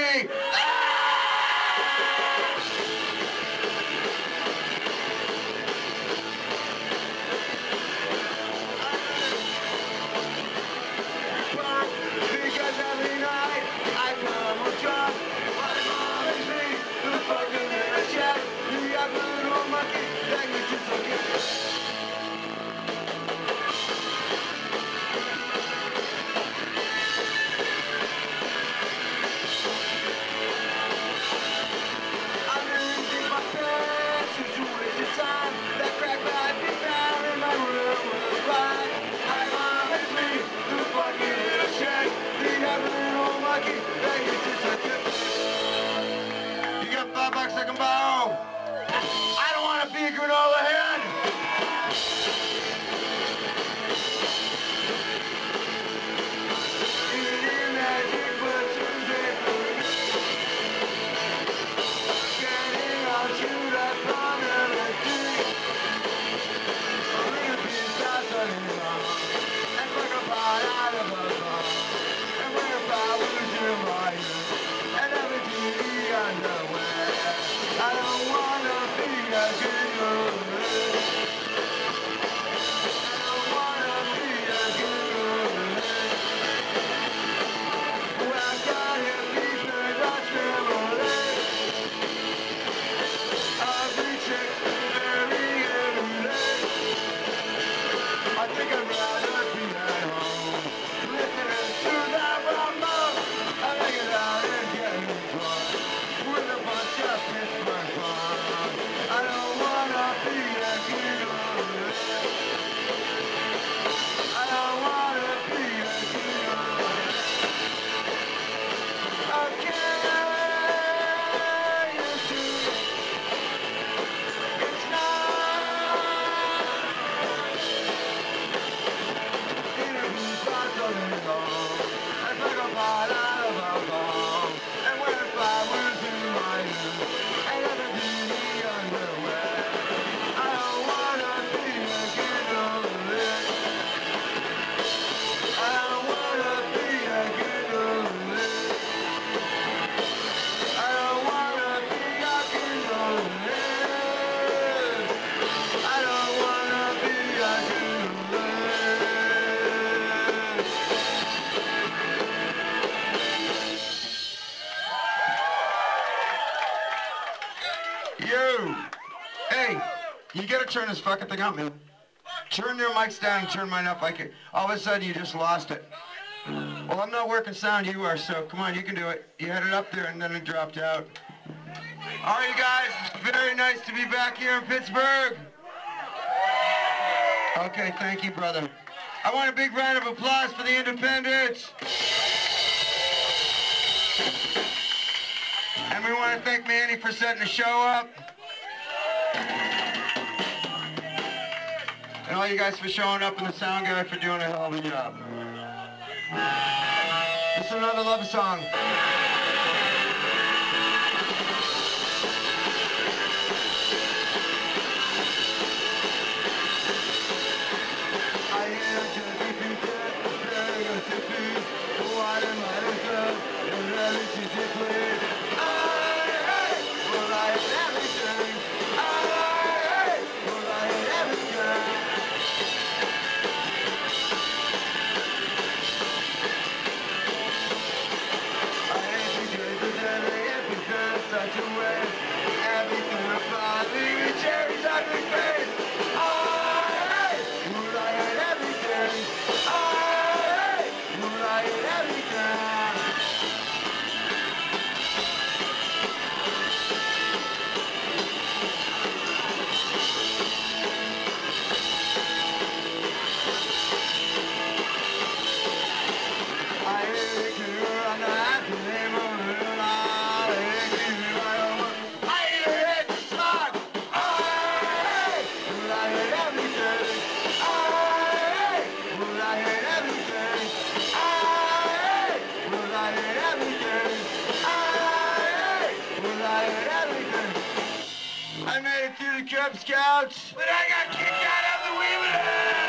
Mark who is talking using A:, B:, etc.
A: me. Because every night I come with drunk, my mom is me to the fucking little check. You got the little monkey that you just look at. I'm gonna take my pants just to waste your time. That crack might be found in my room with a spine. My mom is me to the fucking little check. You got the little monkey that you just look at. You got $5 I can borrow. I don't want to be a granola head. Eating magic, but Tuesday food. Getting on to that promenade. A little piece of sunny long. And like a pot out of a bomb. And when if I was your mind, and everything underwear. I don't wanna be a girl. I don't wanna be a girl. Well, I got him deeper, Dutch family. I'll be chick very every day. I think I'd rather be at home, listening to that rumble. I make it out and getting drunk with a bunch of Pittsburgh fun. I don't wanna be a girl. I don't wanna be a girl. Okay, you see, it's not interviews by Southern Long. It's like a pot out of a bomb. And when if I was in my youth, and never be the underwear. I don't wanna be a girl. I don't wanna be a girl. I don't wanna be a girl. I don't wanna be a girl. You! Hey! You gotta turn this fucking thing up, man. Turn your mics down and turn mine up like it. All of a sudden you just lost it. Well, I'm not working sound, you are, so come on, you can do it. You had it up there and then it dropped out. All right, you guys, very nice to be back here in Pittsburgh. Okay, thank you, brother. I want a big round of applause for the independents. And we want to thank Manny for setting the show up. And all you guys for showing up, and the sound guy for doing a hell of a job. This is another love song. I made it through the Cub Scouts, but I got kicked out of the Weaver.